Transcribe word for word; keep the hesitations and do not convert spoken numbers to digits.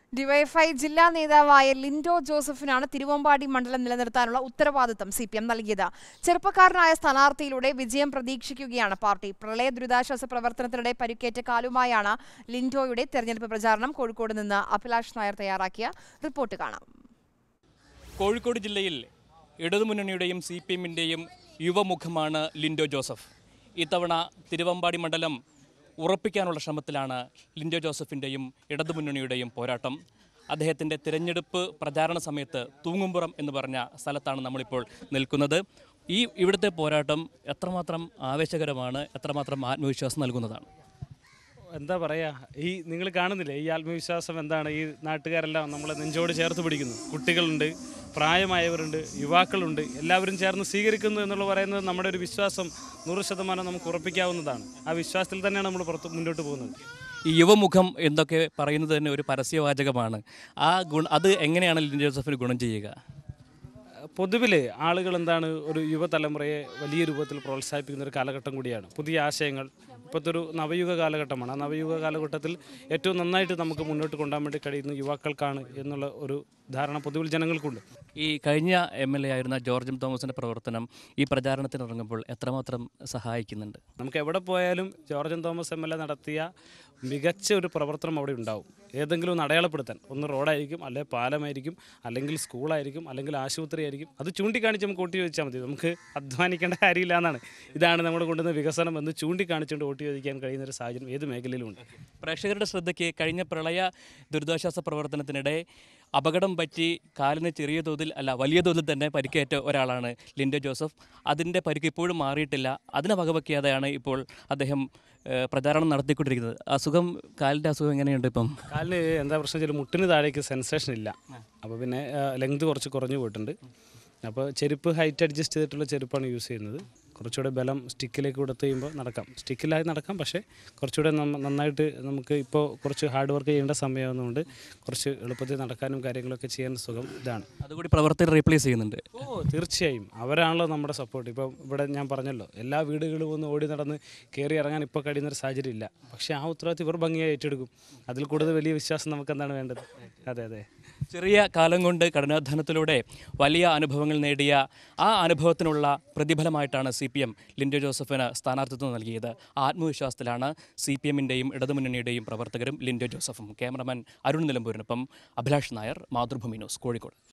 DYFI ജില്ലാ നേതാവായ Lindo ജോസഫിനാണ് Thiruvambady മണ്ഡലം നിലനിർത്താനുള്ള ഉത്തരവാദിത്തം സി പി എം നൽകിയത്. ചെറുപ്പക്കാരനായ സ്ഥാനാർത്ഥിയിലൂടെ വിജയം പ്രതീക്ഷിക്കുകയാണ് പാർട്ടി. പ്രളയ ദുരിതാശ്വാസ പ്രവർത്തനത്തിനിടെ പരിക്കേറ്റ കാലുമായാണ് ലിൻഡോയുടെ തെരഞ്ഞെടുപ്പ് പ്രചാരണം. കോഴിക്കോട് നിന്ന് അഭിലാഷ് നായർ തയ്യാറാക്കിയ റിപ്പോർട്ട് കാണാം. കോഴിക്കോട് ജില്ലയിൽ ഇടതുമുന്നണിയുടെയും സി പി എമ്മിൻ്റെയും യുവമുഖമാണ് ലിൻഡോ ജോസഫ്. ഇത്തവണ തിരുവമ്പാടി മണ്ഡലം ഉറപ്പിക്കാനുള്ള ശ്രമത്തിലാണ് ലിൻഡോ ജോസഫിൻ്റെയും ഇടതുമുന്നണിയുടെയും പോരാട്ടം. അദ്ദേഹത്തിൻ്റെ തിരഞ്ഞെടുപ്പ് പ്രചാരണ സമയത്ത് തൂങ്ങുംപുറം എന്ന് പറഞ്ഞ സ്ഥലത്താണ് നമ്മളിപ്പോൾ നിൽക്കുന്നത്. ഈ ഇവിടുത്തെ പോരാട്ടം എത്രമാത്രം ആവേശകരമാണ്, എത്രമാത്രം ആത്മവിശ്വാസം നൽകുന്നതാണ്? എന്താ പറയുക, ഈ നിങ്ങൾ കാണുന്നില്ലേ ഈ ആത്മവിശ്വാസം എന്താണ്? ഈ നാട്ടുകാരെല്ലാം നമ്മളെ നെഞ്ചോട് ചേർത്ത് പിടിക്കുന്നു. കുട്ടികളുണ്ട്, പ്രായമായവരുണ്ട്, യുവാക്കളുണ്ട്, എല്ലാവരും ചേർന്ന് സ്വീകരിക്കുന്നു എന്നുള്ള പറയുന്നത് നമ്മുടെ ഒരു വിശ്വാസം നൂറ് ശതമാനം നമുക്ക് ഉറപ്പിക്കാവുന്നതാണ്. ആ വിശ്വാസത്തിൽ തന്നെയാണ് നമ്മൾ പുറത്ത് മുന്നോട്ട് പോകുന്നത്. ഈ യുവമുഖം എന്തൊക്കെ പറയുന്നത് തന്നെ ഒരു പരസ്യവാചകമാണ്. ആ ഗുണ അത് എങ്ങനെയാണ് ലിൻഡോ ജോസഫിന് ഗുണം ചെയ്യുക? പൊതുവിൽ ആളുകൾ എന്താണ് ഒരു യുവതലമുറയെ വലിയ രൂപത്തിൽ പ്രോത്സാഹിപ്പിക്കുന്ന ഒരു കാലഘട്ടം കൂടിയാണ്. പുതിയ ആശയങ്ങൾ, ഇപ്പോഴത്തെ ഒരു നവയുഗ കാലഘട്ടമാണ്. ആ നവയുഗ കാലഘട്ടത്തിൽ ഏറ്റവും നന്നായിട്ട് നമുക്ക് മുന്നോട്ട് കൊണ്ടുപോകാൻ വേണ്ടി കഴിയുന്ന യുവാക്കൾക്കാണ് എന്നുള്ള ഒരു ധാരണ പൊതുവിൽ ജനങ്ങൾക്കുണ്ട്. ഈ കഴിഞ്ഞ എം എൽ എ ആയിരുന്ന ജോർജ് തോമസിൻ്റെ പ്രവർത്തനം ഈ പ്രചാരണത്തിന് ഇറങ്ങുമ്പോൾ എത്രമാത്രം സഹായിക്കുന്നുണ്ട്? നമുക്ക് എവിടെ പോയാലും George Thomas M L A നടത്തിയ മികച്ച ഒരു പ്രവർത്തനം അവിടെ ഉണ്ടാവും. ഏതെങ്കിലും ഒന്ന് അടയാളപ്പെടുത്താൻ, ഒന്ന് റോഡായിരിക്കും, അല്ലെങ്കിൽ പാലമായിരിക്കും, അല്ലെങ്കിൽ സ്കൂളായിരിക്കും, അല്ലെങ്കിൽ ആശുപത്രി ആയിരിക്കും. അത് ചൂണ്ടിക്കാണിച്ച് നമുക്ക് വോട്ട് ചോദിച്ചാൽ മതി. നമുക്ക് അധ്വാനിക്കേണ്ട കാര്യമില്ല എന്നാണ്. ഇതാണ് നമ്മൾ കൊണ്ടുവന്ന വികസനം എന്ന് ചൂണ്ടിക്കാണിച്ചുകൊണ്ട് വോട്ട് ചോദിക്കാൻ കഴിയുന്ന ഒരു സാഹചര്യം ഏത് മേഖലയിലുമുണ്ട്. പ്രേക്ഷകരുടെ ശ്രദ്ധയ്ക്ക് കഴിഞ്ഞ പ്രളയ ദുരിതാശ്വാസ പ്രവർത്തനത്തിനിടെ അപകടം പറ്റി കാലിന് ചെറിയ തോതിൽ അല്ല വലിയ തോതിൽ തന്നെ പരിക്കേറ്റ ഒരാളാണ് ലിൻഡോ ജോസഫ്. അതിൻ്റെ പരിക്ക് ഇപ്പോഴും മാറിയിട്ടില്ല. അതിനെ വകവയ്ക്കാതെയാണ് ഇപ്പോൾ അദ്ദേഹം പ്രചാരണം നടത്തിക്കൊണ്ടിരിക്കുന്നത്. അസുഖം, കാലിൻ്റെ അസുഖം എങ്ങനെയുണ്ട് ഇപ്പം? കാലിന് എന്താ പ്രശ്നം വെച്ചാൽ മുട്ടിന് താഴേക്ക് സെൻസേഷൻ ഇല്ല. അപ്പോൾ പിന്നെ ലെങ്ത് കുറച്ച് കുറഞ്ഞു പോയിട്ടുണ്ട്. അപ്പോൾ ചെരുപ്പ് ഹൈറ്റ് അഡ്ജസ്റ്റ് ചെയ്തിട്ടുള്ള ചെരുപ്പാണ് യൂസ് ചെയ്യുന്നത്. കുറച്ചുകൂടെ ബലം സ്റ്റിക്കിലേക്ക് കൊടുത്ത് കഴിയുമ്പോൾ നടക്കാം, സ്റ്റിക്കിലായി നടക്കാം. പക്ഷേ കുറച്ചുകൂടെ നന്നായിട്ട് നമുക്ക് ഇപ്പോൾ കുറച്ച് ഹാർഡ് വർക്ക് ചെയ്യേണ്ട സമയമാകുന്നതുകൊണ്ട് കുറച്ച് എളുപ്പത്തിൽ നടക്കാനും കാര്യങ്ങളൊക്കെ ചെയ്യാൻ സുഖം ഇതാണ്. അതുകൂടി പ്രവർത്തനം റീപ്ലേസ് ചെയ്യുന്നുണ്ട്. ഓ തീർച്ചയായും, അവരാണല്ലോ നമ്മുടെ സപ്പോർട്ട്. ഇപ്പോൾ ഇവിടെ ഞാൻ പറഞ്ഞല്ലോ, എല്ലാ വീടുകളും ഒന്ന് ഓടി നടന്ന് കയറി ഇറങ്ങാൻ ഇപ്പോൾ കഴിയുന്നൊരു സാഹചര്യം ഇല്ല. പക്ഷേ ആ ഉത്തരവാദിത്വം ഇവർ ഭംഗിയായി ഏറ്റെടുക്കും. അതിൽ കൂടുതൽ വലിയ വിശ്വാസം നമുക്ക് എന്താണ് വേണ്ടത്? അതെ അതെ ചെറിയ കാലം കൊണ്ട് കഠിനാധ്വാനത്തിലൂടെ വലിയ അനുഭവങ്ങൾ നേടിയ ആ അനുഭവത്തിനുള്ള പ്രതിഫലമായിട്ടാണ് സി പി എം ലിൻഡോ ജോസഫിന് സ്ഥാനാർത്ഥിത്വം നൽകിയത്. ആത്മവിശ്വാസത്തിലാണ് സി പി എമ്മിൻ്റെയും ഇടതുമുന്നണിയുടെയും പ്രവർത്തകരും ലിൻഡോ ജോസഫും. ക്യാമറമാൻ അരുൺ നിലമ്പൂരിനൊപ്പം അഭിലാഷ് നായർ, മാതൃഭൂമി ന്യൂസ്, കോഴിക്കോട്.